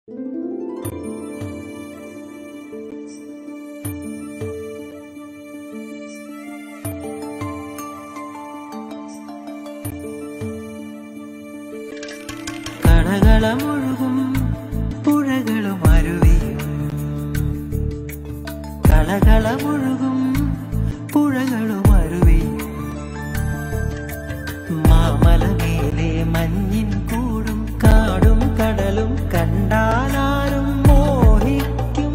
കളകളമൊഴുകും പുഴകളും അരുവിയും, കളകളമൊഴുകും പുഴകളും അരുവിയും, മാമലമേലെ മഞ്ഞിൻ കൂടും കാടും കടലും കണ്ടാലാരും മോഹിക്കും.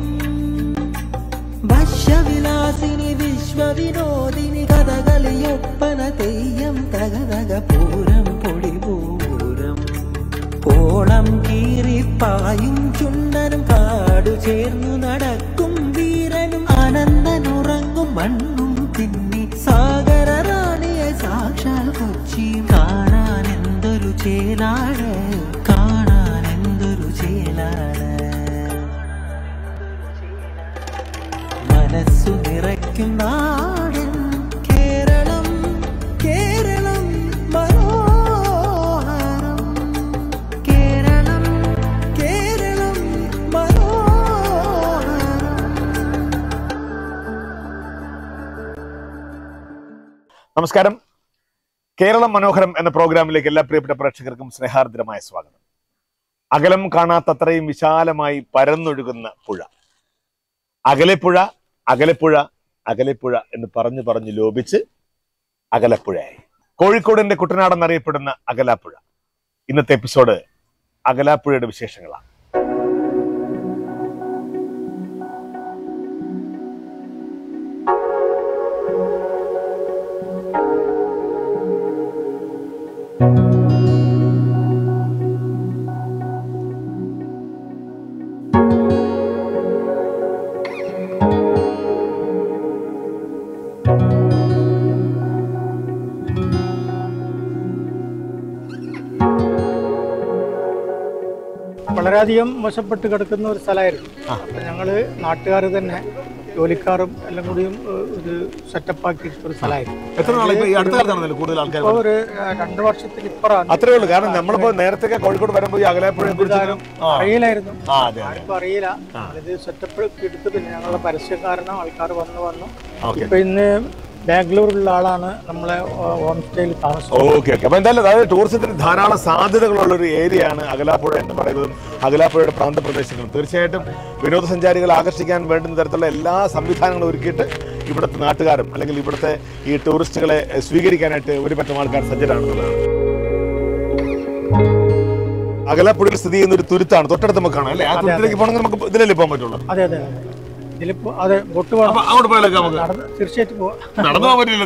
വശ്യവിലാസിനി വിശ്വവിനോദിനി കഥകളിയൊപ്പന തെയ്യം തകതക പൂരം പൊടിപൂരം, ഓളം കീറിപ്പായും ചുണ്ടനും കാടു ചേർന്നു നടക്കും വീരനും, അനന്തനുറങ്ങും മണ്ണും തിന്നി സാഗര റാണിയെ സാക്ഷാൽ കൊച്ചി. കാണാൻ എന്തൊരു ചേലാണ്, കാണാൻ എന്തൊരു ചേലാണ്, മനസ്സു നിറയ്ക്കും നാടൻ കേരളം, കേരളം മനോഹരം, കേരളം കേരളം മനോഹരം. നമസ്കാരം. കേരളം മനോഹരം എന്ന പ്രോഗ്രാമിലേക്ക് എല്ലാ പ്രിയപ്പെട്ട പ്രേക്ഷകർക്കും സ്നേഹാർദ്രമായ സ്വാഗതം. അകലം കാണാത്തത്രയും വിശാലമായി പരന്നൊഴുകുന്ന പുഴ, അകലെപ്പുഴ അകലെപ്പുഴ അകലെപ്പുഴ എന്ന് പറഞ്ഞു പറഞ്ഞു ലോപിച്ച് അകലപ്പുഴയായി. കോഴിക്കോടിന്റെ കുട്ടനാട് എന്നറിയപ്പെടുന്ന അകലാപ്പുഴ. ഇന്നത്തെ എപ്പിസോഡ് അകലാപ്പുഴയുടെ വിശേഷങ്ങളാണ്. വളരെയധികം മോശപ്പെട്ട് കിടക്കുന്ന ഒരു സ്ഥലമായിരുന്നു. അപ്പം ഞങ്ങൾ നാട്ടുകാർ തന്നെ ജോലിക്കാരും എല്ലാം കൂടിയും ഒരു സെറ്റപ്പ് ആക്കിയിട്ട് ഒരു സ്ഥലമായിരുന്നു. കൂടുതൽ ആൾക്കാർ ഒരു 2 വർഷത്തിൽ ഇപ്പുറമാണ്. അത്രേ ഉള്ളൂ. കാരണം നമ്മളിപ്പോ നേരത്തെ കോഴിക്കോട് വരുമ്പോൾ അകലാപ്പുഴയെ കുറിച്ചാലും അറിയില്ലായിരുന്നു. ആർക്കും അറിയില്ല. ഇത് സെറ്റപ്പ് എടുത്ത് പിന്നെ ഞങ്ങളുടെ പരസ്യക്കാരനോ ആൾക്കാർ വന്നു ഇപ്പൊ ഇന്ന് ബാംഗ്ലൂരിലുള്ള ആളാണ് നമ്മളെ ഹോം സ്റ്റേയിൽ താമസം. അപ്പൊ എന്തായാലും അതായത് ടൂറിസത്തിന് ധാരാളം സാധ്യതകളുള്ള ഒരു ഏരിയ ആണ് അകലാപ്പുഴ എന്ന് പറയുന്നതും അകലാപ്പുഴയുടെ പ്രാന്തപ്രദേശങ്ങളും. തീർച്ചയായിട്ടും വിനോദസഞ്ചാരികളെ ആകർഷിക്കാൻ വേണ്ടുന്ന തരത്തിലുള്ള എല്ലാ സംവിധാനങ്ങളും ഒരുക്കിയിട്ട് ഇവിടുത്തെ നാട്ടുകാരും അല്ലെങ്കിൽ ഇവിടുത്തെ ഈ ടൂറിസ്റ്റുകളെ സ്വീകരിക്കാനായിട്ട് ഒരുപറ്റം ആൾക്കാർ സജ്ജരാണെന്നുള്ളതാണ്. അകലാപ്പുഴയിൽ സ്ഥിതി ചെയ്യുന്ന ഒരു തുരുത്താണ്, തൊട്ടടുത്ത് നമുക്ക് കാണാം അല്ലേ? ആ തുരുത്തിലേക്ക് പോകണമെങ്കിൽ നമുക്ക് ഇതിലല്ലേ പോകാൻ പറ്റുള്ളൂ. അതെ അതെ ഇതിലിപ്പോ അതെ ബോട്ട് വേണം. അങ്ങോട്ട് പോയാലൊക്കെ നമുക്ക് തീർച്ചയായിട്ടും പോവാം. നടന്നു പോകാൻ പറ്റില്ല.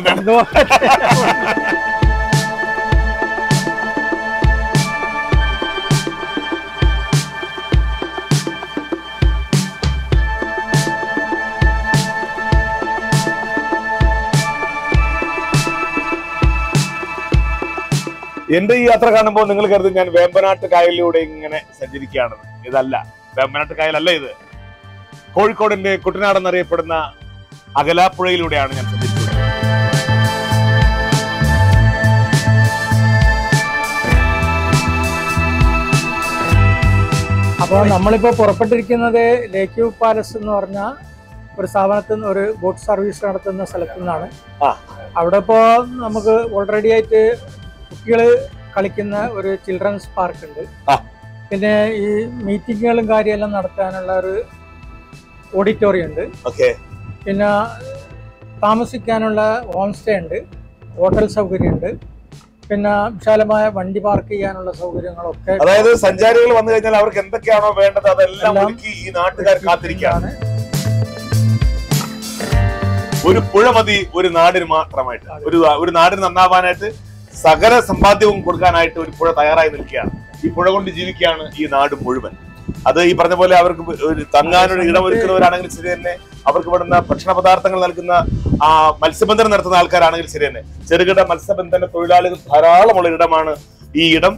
എന്റെ ഈ യാത്ര കാണുമ്പോൾ നിങ്ങൾ കരുതും ഞാൻ വേമ്പനാട്ട് കായലിലൂടെ ഇങ്ങനെ സഞ്ചരിക്കുകയാണെന്ന്. ഇതല്ല, വേമ്പനാട്ട് കായലല്ല ഇത്. കോഴിക്കോടിന്റെ കുട്ടനാട് എന്നറിയപ്പെടുന്ന അകലാപ്പുഴയിലൂടെയാണ് ഞാൻ സഞ്ചരിച്ചത്. അപ്പോൾ നമ്മളിപ്പോൾ പുറപ്പെട്ടിരിക്കുന്നത് ലേക്ക് വ്യൂ പാലസ് എന്ന് പറഞ്ഞ ഒരു സ്ഥാപനത്തിൽ നിന്ന് ഒരു ബോട്ട് സർവീസ് നടത്തുന്ന സ്ഥലത്തു നിന്നാണ്. അവിടെ ഇപ്പോൾ നമുക്ക് ഓൾറെഡി ആയിട്ട് കുട്ടികൾ കളിക്കുന്ന ഒരു ചിൽഡ്രൻസ് പാർക്ക് ഉണ്ട്. പിന്നെ ഈ മീറ്റിങ്ങുകളും കാര്യമെല്ലാം നടത്താനുള്ള ഒരു ഓഡിറ്റോറിയം ഉണ്ട്. പിന്നെ താമസിക്കാനുള്ള ഹോം സ്റ്റേ ഉണ്ട്, ഹോട്ടൽ സൗകര്യം ഉണ്ട്, പിന്നെ വിശാലമായ വണ്ടി പാർക്ക് ചെയ്യാനുള്ള സൗകര്യങ്ങളൊക്കെ. അതായത് സഞ്ചാരികൾ വന്നു കഴിഞ്ഞാൽ അവർക്ക് എന്തൊക്കെയാണോ വേണ്ടത് അതെല്ലാം ഈ നാട്ടുകാർ കാത്തിരിക്കുകയാണ്. ഒരു പുഴ മതി ഒരു നാടിന് മാത്രമായിട്ട്, ഒരു നാടിന് നന്നാവാനായിട്ട് സകല സമ്പാദ്യവും കൊടുക്കാനായിട്ട് ഒരു പുഴ തയ്യാറായി നിൽക്കുകയാണ്. ഈ പുഴ കൊണ്ട് ജീവിക്കുകയാണ് ഈ നാട് മുഴുവൻ. അത് ഈ പറഞ്ഞ പോലെ അവർക്ക് ഒരു തങ്ങാനൊരു ഇടമൊരുക്കുന്നവരാണെങ്കിൽ ശരി തന്നെ, അവർക്ക് ഇവിടുന്ന ഭക്ഷണ പദാർത്ഥങ്ങൾ നൽകുന്ന മത്സ്യബന്ധനം നടത്തുന്ന ആൾക്കാരാണെങ്കിൽ ശരി തന്നെ, ചെറുകിട മത്സ്യബന്ധന തൊഴിലാളികൾ ധാരാളമുള്ള ഇടമാണ് ഈ ഇടം.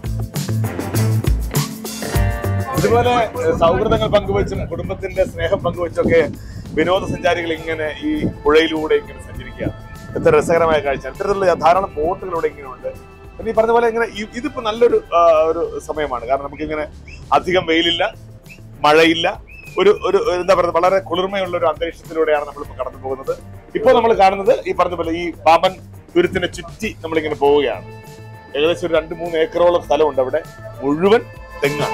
ഇതുപോലെ സൗഹൃദങ്ങൾ പങ്കുവെച്ചും കുടുംബത്തിന്റെ സ്നേഹം പങ്കുവെച്ചൊക്കെ വിനോദസഞ്ചാരികൾ ഇങ്ങനെ ഈ പുഴയിലൂടെ ഇങ്ങനെ സഞ്ചരിക്കുകയാണ്. എത്ര രസകരമായ കാഴ്ച. ഇത്തരത്തിലുള്ള ധാരാളം ബോട്ടുകളിലൂടെ ഇങ്ങനെ ഉണ്ട്. പിന്നെ ഈ പറഞ്ഞ പോലെ ഇങ്ങനെ ഇതിപ്പോ നല്ലൊരു ഒരു സമയമാണ്. കാരണം നമുക്കിങ്ങനെ അധികം വെയിലില്ല, മഴയില്ല, ഒരു ഒരു എന്താ പറയുക, വളരെ കുളിർമയുള്ള ഒരു അന്തരീക്ഷത്തിലൂടെയാണ് നമ്മളിപ്പോൾ കടന്നു പോകുന്നത്. ഇപ്പോൾ നമ്മൾ കാണുന്നത് ഈ പറഞ്ഞ പോലെ ഈ പാമ്പൻ തുരുത്തിനെ ചുറ്റി നമ്മളിങ്ങനെ പോവുകയാണ്. ഏകദേശം ഒരു 2-3 ഏക്കറോളം സ്ഥലമുണ്ട്. അവിടെ മുഴുവൻ തെങ്ങാണ്.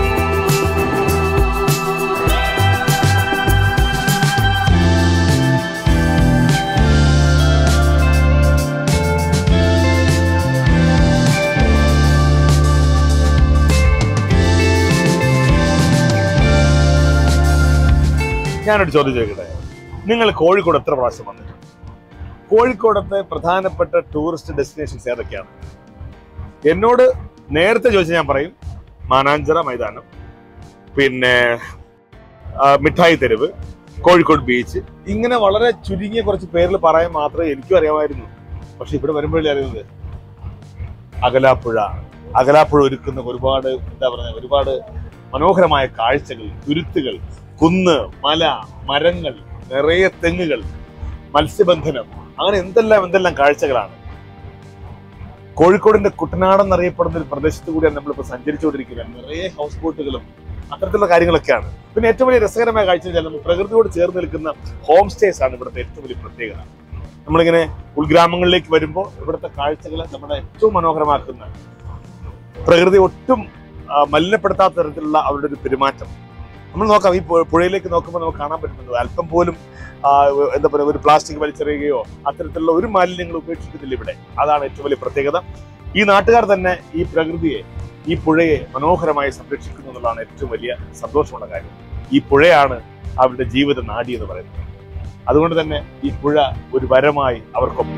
ഞാനൊരു ചോദ്യം ചോദിക്കട്ടെ, നിങ്ങൾ കോഴിക്കോട് എത്ര പ്രാവശ്യം വന്നിട്ടുണ്ട്? കോഴിക്കോടത്തെ പ്രധാനപ്പെട്ട ടൂറിസ്റ്റ് ഡെസ്റ്റിനേഷൻസ് ഏതൊക്കെയാണ്? എന്നോട് നേരത്തെ ചോദിച്ചാൽ ഞാൻ പറയും മാനാഞ്ചിറ മൈതാനം, പിന്നെ മിഠായി തെരുവ്, കോഴിക്കോട് ബീച്ച്, ഇങ്ങനെ വളരെ ചുരുങ്ങിയ കുറച്ച് പേരിൽ പറയാൻ മാത്രമേ എനിക്കും അറിയാമായിരുന്നു. പക്ഷെ ഇവിടെ വരുമ്പോഴേ അറിയുന്നത് അകലാപ്പുഴ ഒരുക്കുന്ന ഒരുപാട് എന്താ പറയുക, ഒരുപാട് മനോഹരമായ കാഴ്ചകൾ, തുരുത്തുകൾ, കുന്ന്, മല, മരങ്ങൾ, നിറയെ തെങ്ങുകൾ, മത്സ്യബന്ധനം, അങ്ങനെ എന്തെല്ലാം കാഴ്ചകളാണ്. കോഴിക്കോടിന്റെ കുട്ടനാടെന്നറിയപ്പെടുന്ന ഒരു പ്രദേശത്ത് കൂടിയാണ് നമ്മളിപ്പോൾ സഞ്ചരിച്ചുകൊണ്ടിരിക്കുന്നത്. നിറയെ ഹൗസ് ബോട്ടുകളും അത്തരത്തിലുള്ള കാര്യങ്ങളൊക്കെയാണ്. പിന്നെ ഏറ്റവും വലിയ രസകരമായ കാഴ്ച വെച്ചാൽ നമ്മൾ പ്രകൃതിയോട് ചേർന്ന് നിൽക്കുന്ന ഹോം സ്റ്റേസ് ആണ് ഇവിടുത്തെ ഏറ്റവും വലിയ പ്രത്യേകത. നമ്മളിങ്ങനെ ഉൾഗ്രാമങ്ങളിലേക്ക് വരുമ്പോൾ ഇവിടുത്തെ കാഴ്ചകളെ നമ്മുടെ ഏറ്റവും മനോഹരമാക്കുന്ന, പ്രകൃതി ഒട്ടും മലിനപ്പെടുത്താത്ത തരത്തിലുള്ള അവരുടെ ഒരു പെരുമാറ്റം നമ്മൾ നോക്കാം. ഈ പുഴയിലേക്ക് നോക്കുമ്പോൾ നമുക്ക് കാണാൻ പറ്റുന്നത് അല്പം പോലും എന്താ പറയുക, ഒരു പ്ലാസ്റ്റിക് വലിച്ചെറിയുകയോ അത്തരത്തിലുള്ള ഒരു മാലിന്യങ്ങൾ ഉപേക്ഷിക്കുന്നില്ല ഇവിടെ. അതാണ് ഏറ്റവും വലിയ പ്രത്യേകത. ഈ നാട്ടുകാർ തന്നെ ഈ പ്രകൃതിയെ, ഈ പുഴയെ മനോഹരമായി സംരക്ഷിക്കുന്നു എന്നുള്ളതാണ് ഏറ്റവും വലിയ സന്തോഷമുള്ള കാര്യം. ഈ പുഴയാണ് അവരുടെ ജീവിത നാഡി എന്ന് പറയുന്നത്. അതുകൊണ്ട് തന്നെ ഈ പുഴ ഒരു വരമായി അവർക്കൊപ്പം.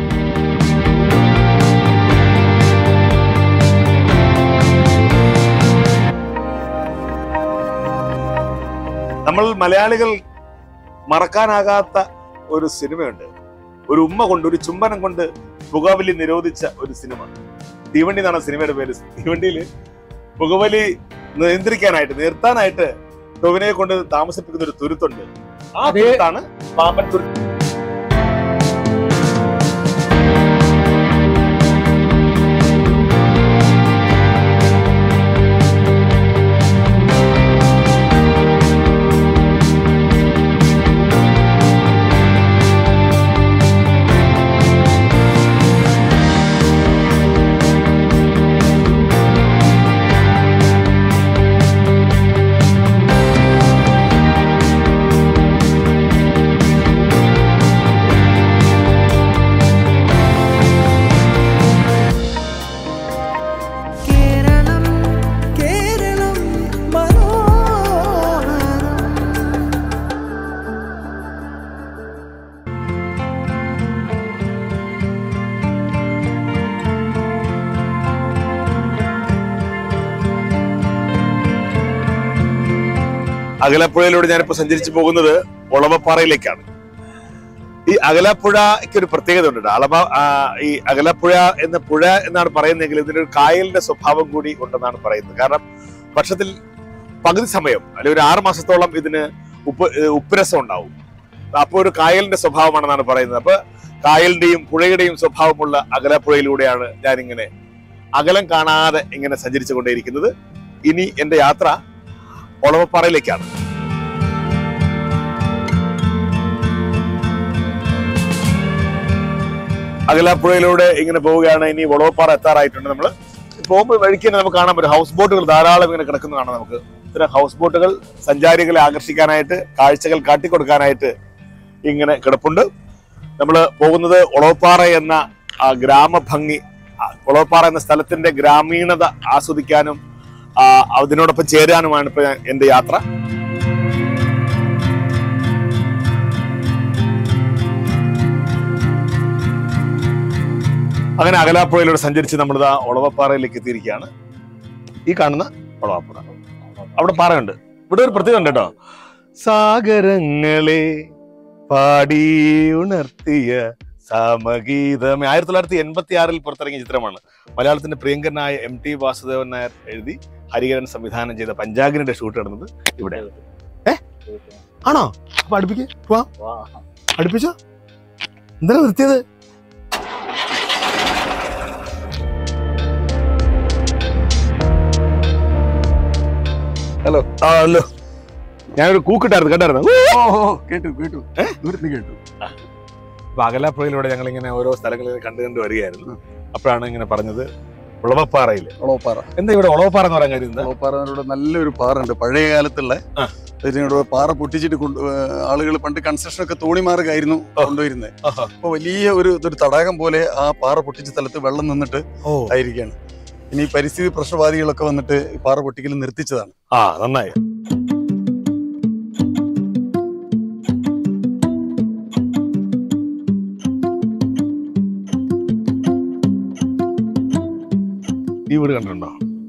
നമ്മൾ മലയാളികൾ മറക്കാനാകാത്ത ഒരു സിനിമയുണ്ട്. ഒരു ഉമ്മ കൊണ്ട്, ഒരു ചുംബനം കൊണ്ട് പുകവലി നിരോധിച്ച ഒരു സിനിമ. തീവണ്ടി എന്നാണ് സിനിമയുടെ പേര്. തീവണ്ടിയിൽ പുകവലി നിർത്താനായിട്ട് ടൊവിനോയെ കൊണ്ട് താമസിപ്പിക്കുന്ന ഒരു തുരുത്തുണ്ട്. ആ തുരുത്താണ് പാമ്പൻ തുരുത്ത്. അകലപ്പുഴയിലൂടെ ഞാനിപ്പോ സഞ്ചരിച്ചു പോകുന്നത് ഒളവപ്പാറയിലേക്കാണ്. ഈ അകലപ്പുഴയ്ക്ക് ഒരു പ്രത്യേകത ഉണ്ട്. ഈ അകലപ്പുഴ എന്ന പുഴ എന്നാണ് പറയുന്നതെങ്കിൽ ഇതിനൊരു കായലിന്റെ സ്വഭാവം കൂടി ഉണ്ടെന്നാണ് പറയുന്നത്. കാരണം വർഷത്തിൽ പകുതി സമയം അല്ലെങ്കിൽ ഒരു 6 മാസത്തോളം ഇതിന് ഉപ്പുരസം ഉണ്ടാവും. അപ്പൊ ഒരു കായലിന്റെ സ്വഭാവമാണെന്നാണ് പറയുന്നത്. അപ്പൊ കായലിന്റെയും പുഴയുടെയും സ്വഭാവമുള്ള അകലപ്പുഴയിലൂടെയാണ് ഞാനിങ്ങനെ അകലം കാണാതെ ഇങ്ങനെ സഞ്ചരിച്ചു കൊണ്ടേയിരിക്കുന്നത്. ഇനി എന്റെ യാത്ര ഒളവപ്പാറയിലേക്കാണ്. അകലാപ്പുഴയിലൂടെ ഇങ്ങനെ പോവുകയാണ്. ഇനി ഒളവപ്പാറ എത്താറായിട്ടുണ്ട്. നമ്മൾ പോകുമ്പോൾ വഴിക്ക് തന്നെ നമുക്ക് കാണാൻ പറ്റും ഹൗസ് ബോട്ടുകൾ ധാരാളം ഇങ്ങനെ കിടക്കുന്ന കാണാം. നമുക്ക് ഇത്തരം ഹൗസ് ബോട്ടുകൾ സഞ്ചാരികളെ ആകർഷിക്കാനായിട്ട്, കാഴ്ചകൾ കാട്ടിക്കൊടുക്കാനായിട്ട് ഇങ്ങനെ കിടപ്പുണ്ട്. നമ്മൾ പോകുന്നത് ഒളവപ്പാറ എന്ന ഗ്രാമഭംഗി, ഒളവപ്പാറ എന്ന സ്ഥലത്തിന്റെ ഗ്രാമീണത ആസ്വദിക്കാനും അതിനോടൊപ്പം ചേരാനുമാണ് ഇപ്പൊ എന്റെ യാത്ര. അങ്ങനെ അകലാപ്പുഴയിലൂടെ സഞ്ചരിച്ച് നമ്മളിതാ ഒളവപ്പാറയിലേക്ക് എത്തിയിരിക്കുകയാണ്. ഈ കാണുന്ന ഒളവപ്പാറ. അവിടെ പാറയുണ്ട്. ഇവിടെ ഒരു പ്രത്യേകത ഉണ്ട് കേട്ടോ. സാഗരങ്ങളെ പാടി ഉണർത്തിയ സമഗീതം. 1986 പുറത്തിറങ്ങിയ ചിത്രമാണ്. മലയാളത്തിന്റെ പ്രിയങ്കരനായ MT വാസുദേവൻ നായർ എഴുതി ഹരിഹരൻ സംവിധാനം ചെയ്ത പഞ്ചാഗ്നിയുടെ ഷൂട്ട് നടന്നത് ഇവിടെ. ആണോ? അപ്പൊ അടുപ്പിച്ചോ? എന്താ നിർത്തിയത്? ഹലോ. ഹലോ. ഞാനൊരു കൂക്കിട്ടായിരുന്നു, കേട്ടായിരുന്നു? കേട്ടു ദൂരത്ത് കേട്ടു. അപ്പൊ അകലാപ്പുഴയിലൂടെ ഞങ്ങൾ ഇങ്ങനെ ഓരോ സ്ഥലങ്ങളിൽ കണ്ടു വരികയായിരുന്നു. അപ്പോഴാണ് ഇങ്ങനെ പറഞ്ഞത് ഉളവപ്പാറയില്. ഒളവപ്പാറ. എന്താ ഇവിടെ ഉളവപ്പാറ എന്ന് പറയാൻ കാര്യം? ഒളവപ്പാറ നല്ലൊരു പാറുണ്ട്, പഴയ കാലത്തുള്ള. ഇതിനോട് പാറ പൊട്ടിച്ചിട്ട് ആളുകൾ പണ്ട് കൺസ്ട്രക്ഷൻ ഒക്കെ തോണിമാർഗായിരുന്നു കൊണ്ടുവരുന്നത്. അപ്പൊ വലിയ ഒരു തടാകം പോലെ ആ പാറ പൊട്ടിച്ച സ്ഥലത്ത് വെള്ളം നിന്നിട്ട് ആയിരിക്കാണ്. ഇനി പരിസ്ഥിതി പ്രശ്നവാദികളൊക്കെ വന്നിട്ട് പാറ പൊട്ടിക്കൽ നിർത്തിച്ചതാണ്. നന്നായി. ഈ വീട് കണ്ടിട്ടുണ്ടോ?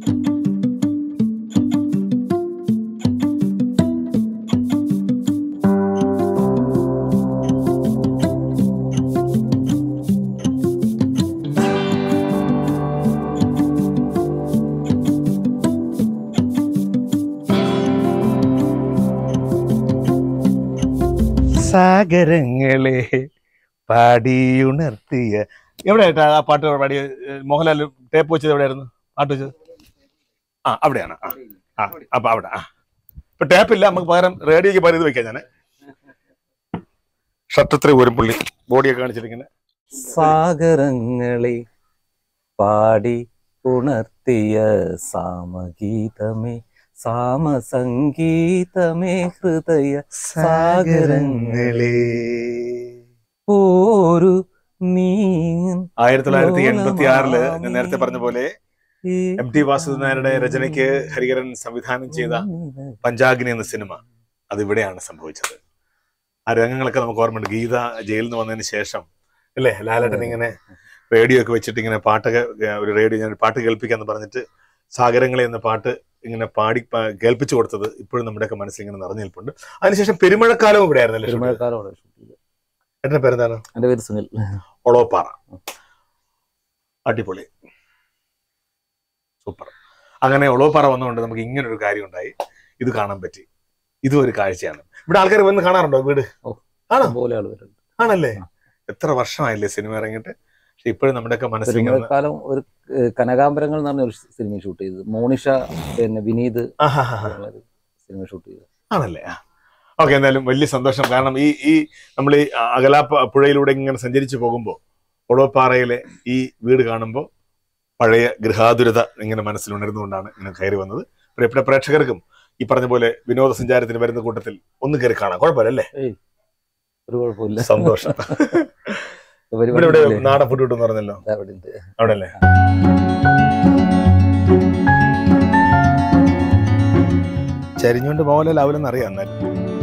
സാഗരങ്ങളെ പാടിയുണർത്തിയ. എവിടെയായിട്ടാ ആ പാട്ട് പാടിയ? മോഹൻലാൽ ടേപ്പ് വെച്ചത് എവിടെയായിരുന്നു? പാട്ട് വെച്ചത് അവിടെയാണ്. അപ്പൊ അവിടെ ഇപ്പൊ ടേപ്പില്ല, നമുക്ക് പകരം റേഡിയോക്ക് പകരം ഇത് വെക്കാം. ഞാൻ ഷർട്ടത്ര ഒരു പുള്ളി ബോഡിയൊക്കെ കാണിച്ചിരിക്കുന്നത്. സാഗരങ്ങളെ പാടി ഉണർത്തിയ സാമഗീതമേ സാമസംഗീതമേ ഹൃദയ സാഗരങ്ങളെ ഒരു നീ. 1986 ഞാൻ നേരത്തെ പറഞ്ഞ പോലെ MT വാസുദേവൻ നായരുടെ രചനയ്ക്ക് ഹരിഹരൻ സംവിധാനം ചെയ്ത പഞ്ചാഗ്നി എന്ന സിനിമ അതിവിടെയാണ് സംഭവിച്ചത്. ആ രംഗങ്ങളൊക്കെ നമുക്ക് ഓർമ്മയുണ്ട്. ഗീത ജയിലിൽ നിന്ന് വന്നതിന് ശേഷം അല്ലേ, ലാലേട്ടൻ ഇങ്ങനെ റേഡിയോ ഒക്കെ വെച്ചിട്ട് ഇങ്ങനെ പാട്ടൊക്കെ, ഒരു റേഡിയോ ഞാൻ പാട്ട് കേൾപ്പിക്കാന്ന് പറഞ്ഞിട്ട് സാഗരങ്ങളെ എന്ന പാട്ട് ഇങ്ങനെ പാടി കേൾപ്പിച്ചു കൊടുത്തത് ഇപ്പോഴും നമ്മുടെയൊക്കെ മനസ്സിൽ ഇങ്ങനെ നിറഞ്ഞു നിൽപ്പുണ്ട്. അതിനുശേഷം പെരുമഴക്കാലം ഇവിടെ ആയിരുന്നല്ലേ? എന്റെ പേരെന്താണ്? എന്റെ പേര് സുനിൽ. ഒളവപ്പാറ. അടിപൊളി, സൂപ്പർ. അങ്ങനെ ഒളവപ്പാറ വന്നുകൊണ്ട് നമുക്ക് ഇങ്ങനൊരു കാര്യം ഉണ്ടായി, ഇത് കാണാൻ പറ്റി. ഇതും ഒരു കാഴ്ചയാണ്. ഇവിടെ ആൾക്കാർ വന്ന് കാണാറുണ്ടോ വീട്? ആണോ? ആണല്ലേ? എത്ര വർഷമായില്ലേ സിനിമ ഇറങ്ങിയിട്ട്? പക്ഷെ ഇപ്പോഴും നമ്മുടെയൊക്കെ മനസ്സിൽ ഒരു കനകാംബരങ്ങൾ എന്ന് പറഞ്ഞ ഒരു സിനിമ ഷൂട്ട് ചെയ്തത്, മോണിഷ പിന്നെ വിനീത് സിനിമ ഷൂട്ട് ചെയ്തത് ആണല്ലേ? ഓക്കെ, എന്തായാലും വലിയ സന്തോഷം. കാരണം ഈ നമ്മൾ ഈ അകലാപ്പുഴയിലൂടെ ഇങ്ങനെ സഞ്ചരിച്ചു പോകുമ്പോൾ ഒളവപ്പാറയിലെ ഈ വീട് കാണുമ്പോൾ പഴയ ഗൃഹാതുരത ഇങ്ങനെ മനസ്സിലുണരുന്നുകൊണ്ടാണ് ഇങ്ങനെ കയറി വന്നത്. പ്രിയപ്പെട്ട പ്രേക്ഷകർക്കും ഈ പറഞ്ഞ പോലെ വിനോദസഞ്ചാരത്തിന് വരുന്ന കൂട്ടത്തിൽ ഒന്ന് കയറി കാണാം, കുഴപ്പമില്ലല്ലേ? ഒരു കുഴപ്പമില്ല, സന്തോഷം. ഇവിടെ നാടൻ ഫുഡ് കിട്ടും പറഞ്ഞല്ലോ, അവിടെ അല്ലേ? ചരിഞ്ഞുകൊണ്ട് പോകലല്ല അവലെന്ന് അറിയാം. എന്നാലും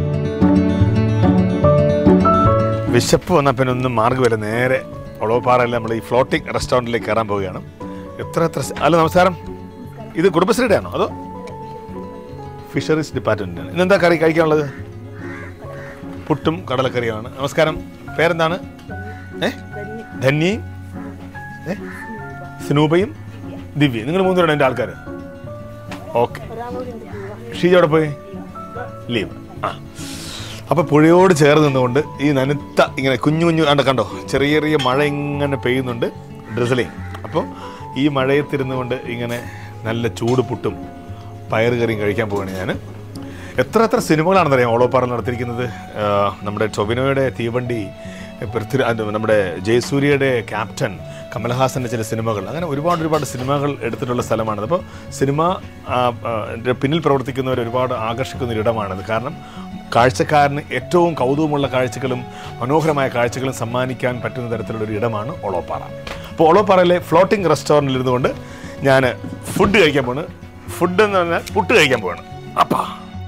വിശപ്പ് വന്നാൽ പിന്നെ ഒന്നും മാർഗ്ഗമില്ല. നേരെ ഒളവപ്പാറയിൽ നമ്മൾ ഈ ഫ്ലോട്ടിംഗ് റെസ്റ്റോറൻറ്റിലേക്ക് കയറാൻ പോവുകയാണ്. എത്ര ഹലോ, നമസ്കാരം. ഇത് കുടുംബശ്രീയുടെ ആണോ അതോ ഫിഷറീസ് ഡിപ്പാർട്ട്മെന്റാണ്? ഇന്നെന്താ കറി കഴിക്കാനുള്ളത്? പുട്ടും കടലക്കറിയാണ്. നമസ്കാരം, പേരെന്താണ്? ധന്യയും സ്നൂപയും ദിവ്യ, നിങ്ങൾ മൂന്നുപേരാണ് എൻ്റെ ആൾക്കാർ. ഓക്കെ. ഷീജ അവിടെ പോയി? ലീവ്. അപ്പോൾ പുഴയോട് ചേർന്ന് നിന്നുകൊണ്ട് ഈ നനുത്ത ഇങ്ങനെ കുഞ്ഞു കുഞ്ഞു കണ്ടോ ചെറിയ ചെറിയ മഴ ഇങ്ങനെ പെയ്യുന്നുണ്ട്, ഡ്രിസലിങ്. അപ്പോൾ ഈ മഴയത്തിരുന്നുകൊണ്ട് ഇങ്ങനെ നല്ല ചൂട് പുട്ടും പയറുകറിയും കഴിക്കാൻ പോവുകയാണ് ഞാൻ. എത്ര സിനിമകളാണെന്നറിയാം ഒളവപ്പാറ നടത്തിയിരിക്കുന്നത്. നമ്മുടെ ടൊവിനോയുടെ തീവണ്ടി, നമ്മുടെ ജയസൂര്യയുടെ ക്യാപ്റ്റൻ, കമൽഹാസൻ്റെ ചില സിനിമകൾ, അങ്ങനെ ഒരുപാട് സിനിമകൾ എടുത്തിട്ടുള്ള സ്ഥലമാണിത്. അപ്പോൾ സിനിമ പിന്നിൽ പ്രവർത്തിക്കുന്നവർ ഒരുപാട് ആകർഷിക്കുന്ന ഒരു ഇടമാണിത്. കാരണം കാഴ്ചക്കാരന് ഏറ്റവും കൗതുകമുള്ള കാഴ്ചകളും മനോഹരമായ കാഴ്ചകളും സമ്മാനിക്കാൻ പറ്റുന്ന തരത്തിലുള്ളൊരു ഇടമാണ് ഒളവപ്പാറ. അപ്പോൾ ഒളവപ്പാറയിലെ ഫ്ലോട്ടിംഗ് റെസ്റ്റോറൻറ്റിൽ ഇരുന്നുകൊണ്ട് ഞാൻ ഫുഡ് കഴിക്കാൻ പോവാണ്. ഫുഡ് എന്ന് പറഞ്ഞാൽ പുട്ട് കഴിക്കാൻ പോവാണ്. അപ്പാ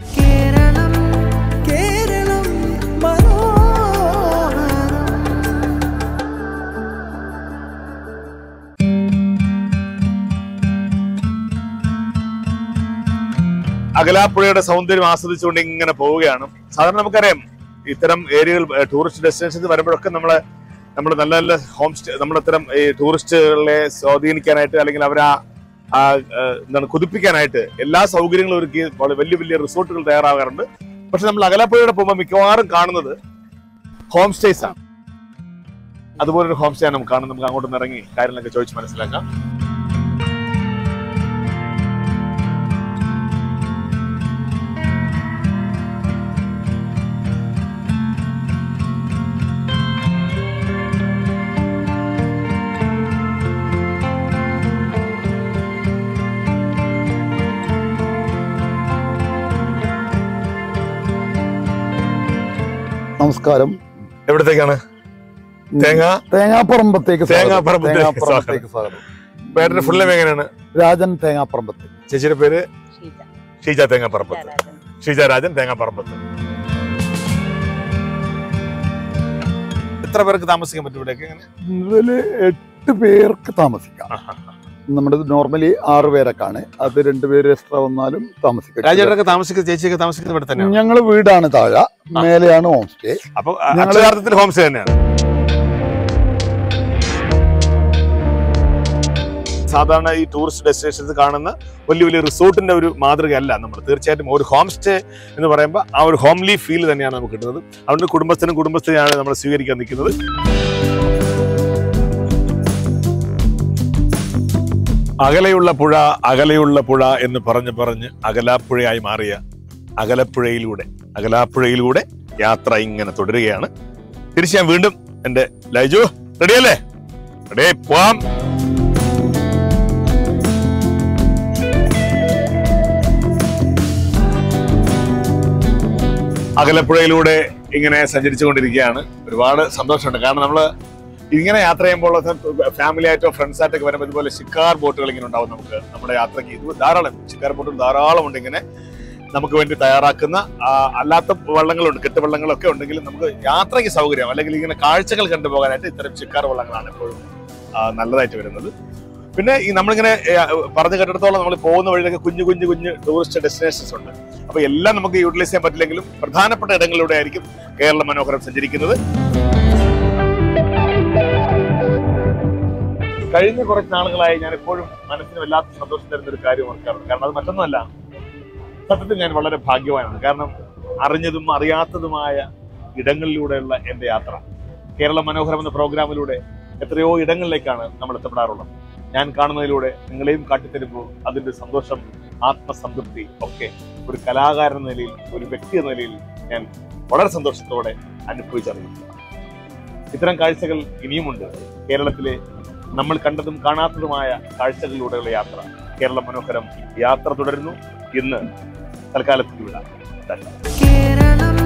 അകലാപ്പുഴയുടെ സൗന്ദര്യം ആസ്വദിച്ചുകൊണ്ട് ഇങ്ങനെ പോവുകയാണ്. സാധാരണ നമുക്കറിയാം ഇത്തരം ഏരിയകൾ, ടൂറിസ്റ്റ് ഡെസ്റ്റിനേഷൻസ് വരുമ്പോഴൊക്കെ നമ്മൾ നല്ല നല്ല ഹോം സ്റ്റേ, നമ്മളിത്തരം ഈ ടൂറിസ്റ്റുകളെ സ്വാധീനിക്കാനായിട്ട് അല്ലെങ്കിൽ അവരെ എന്താണ് കുതിപ്പിക്കാനായിട്ട് എല്ലാ സൗകര്യങ്ങളും ഒരുക്കി വലിയ വലിയ റിസോർട്ടുകൾ തയ്യാറാകാറുണ്ട്. പക്ഷെ നമ്മൾ അകലാപ്പുഴയുടെ പോകുമ്പോൾ മിക്കവാറും കാണുന്നത് ഹോം സ്റ്റേസ് ആണ്. അതുപോലൊരു ഹോം സ്റ്റേ ആണ് നമുക്ക് കാണുന്നത്. നമുക്ക് അങ്ങോട്ടൊന്ന് ഇറങ്ങി കാര്യങ്ങളൊക്കെ ചോദിച്ച് മനസ്സിലാക്കാം. നമസ്കാരം. എവിടത്തേക്കാണ്? തേങ്ങാപ്പറമ്പത്തേക്ക് സ്വാഗതം. പേരുടെ ഫുൾ നെയിം എങ്ങനെയാണ്? രാജൻ തേങ്ങാപ്പറമ്പത്ത്. ചേച്ചിയുടെ പേര്? ഷീജ തേങ്ങാപ്പറമ്പത്ത്. ഷീജ രാജൻ തേങ്ങാപ്പറമ്പത്ത്. എത്ര പേർക്ക് താമസിക്കാൻ പറ്റും ഇവിടെയൊക്കെ? ഇതില് 8 പേർക്ക് താമസിക്കാം. നമ്മുടെ നോർമലി 6 പേരൊക്കെയാണ്. അത് 2 പേര് എക്സ്ട്രാ വന്നാലും താമസിക്കാം. രാജേട്ടൊക്കെ താമസിക്കുന്നത്, ചേച്ചിയൊക്കെ താമസിക്കുന്നത് ഇവിടെ തന്നെയാണ്? ഞങ്ങള് വീടാണ് താഴെ, മേലെയാണ് ഹോം സ്റ്റേ. അപ്പൊ അക്ഷരാർത്ഥത്തിൽ ഹോം സ്റ്റേ തന്നെയാണ്. സാധാരണ ഈ ടൂറിസ്റ്റ് ഡെസ്റ്റിനേഷൻസ് കാണുന്ന വലിയ വലിയ റിസോർട്ടിന്റെ ഒരു മാതൃകയല്ല നമ്മൾ. തീർച്ചയായിട്ടും ഒരു ഹോം സ്റ്റേ എന്ന് പറയുമ്പോൾ ആ ഒരു ഹോംലി ഫീൽ തന്നെയാണ് നമുക്ക് കിട്ടുന്നത്. അതുകൊണ്ട് കുടുംബസ്ഥനെയാണ് നമ്മൾ സ്വീകരിക്കാൻ നിൽക്കുന്നത്. അകലെയുള്ള പുഴ എന്ന് പറഞ്ഞ് അകലാപ്പുഴയായി മാറിയ അകലാപ്പുഴയിലൂടെ യാത്ര ഇങ്ങനെ തുടരുകയാണ്. തിരിച്ച് ഞാൻ വീണ്ടും എന്റെ ലൈജു, റെഡിയല്ലേ? റെഡി, പോവാം. അകലപ്പുഴയിലൂടെ ഇങ്ങനെ സഞ്ചരിച്ചുകൊണ്ടിരിക്കുകയാണ്. ഒരുപാട് സന്തോഷമുണ്ട്. കാരണം നമ്മള് ഇങ്ങനെ യാത്ര ചെയ്യുമ്പോൾ ഫാമിലി ആയിട്ടോ ഫ്രണ്ട്സ് ആയിട്ടൊക്കെ വരുമ്പോൾ ഇതുപോലെ ഷിക്കാർ ബോട്ടുകൾ ഇങ്ങനെ ഉണ്ടാവും. നമുക്ക് നമ്മുടെ യാത്രയ്ക്ക് ഇത് ധാരാളം ഷിക്കാർ ബോട്ടുകൾ ധാരാളം ഉണ്ട്. ഇങ്ങനെ നമുക്ക് വേണ്ടി തയ്യാറാക്കുന്ന അല്ലാത്ത വള്ളങ്ങളുണ്ട്, കെട്ടുവള്ളങ്ങളൊക്കെ ഉണ്ടെങ്കിലും നമുക്ക് യാത്രയ്ക്ക് സൗകര്യം അല്ലെങ്കിൽ ഇങ്ങനെ കാഴ്ചകൾ കണ്ടുപോകാനായിട്ട് ഇത്തരം ഷിക്കാർ വള്ളങ്ങളാണ് എപ്പോഴും നല്ലതായിട്ട് വരുന്നത്. പിന്നെ ഈ നമ്മളിങ്ങനെ പറഞ്ഞു കേട്ടിടത്തോളം നമ്മൾ പോകുന്ന വഴിയിലൊക്കെ കുഞ്ഞു ടൂറിസ്റ്റ് ഡെസ്റ്റിനേഷൻസ് ഉണ്ട്. അപ്പൊ എല്ലാം നമുക്ക് യൂട്ടിലൈസ് ചെയ്യാൻ പറ്റില്ലെങ്കിലും പ്രധാനപ്പെട്ട ഇടങ്ങളിലൂടെ ആയിരിക്കും കേരള മനോഹരം സഞ്ചരിക്കുന്നത്. കഴിഞ്ഞ കുറച്ച് നാളുകളായി ഞാൻ എപ്പോഴും മനസ്സിന് വല്ലാത്ത സന്തോഷം തരുന്ന ഒരു കാര്യം ഓർക്കാറുണ്ട്. കാരണം അത് മറ്റൊന്നുമല്ല, സത്യത്തിൽ ഞാൻ വളരെ ഭാഗ്യവാനാണ്. കാരണം അറിഞ്ഞതും അറിയാത്തതുമായ ഇടങ്ങളിലൂടെയുള്ള എന്റെ യാത്ര കേരള മനോഹരം എന്ന പ്രോഗ്രാമിലൂടെ എത്രയോ ഇടങ്ങളിലേക്കാണ് നമ്മൾ എത്തപ്പെടാറുള്ളത്. ഞാൻ കാണുന്നതിലൂടെ നിങ്ങളെയും കാട്ടിത്തരുമ്പോൾ അതിന്റെ സന്തോഷം, ആത്മസംതൃപ്തി ഒക്കെ ഒരു കലാകാരൻ എന്ന നിലയിൽ, ഒരു വ്യക്തി എന്ന നിലയിൽ ഞാൻ വളരെ സന്തോഷത്തോടെ അനുഭവിച്ചറിയുന്നു. ഇത്തരം കാഴ്ചകൾ ഇനിയുമുണ്ട്. കേരളത്തിലെ നമ്മൾ കണ്ടതും കാണാത്തതുമായ കാഴ്ചകളിലൂടെയുള്ള യാത്ര, കേരള മനോഹരം യാത്ര തുടരുന്നു. ഇന്ന് തൽക്കാലത്തിന് വിടാം. കേരളം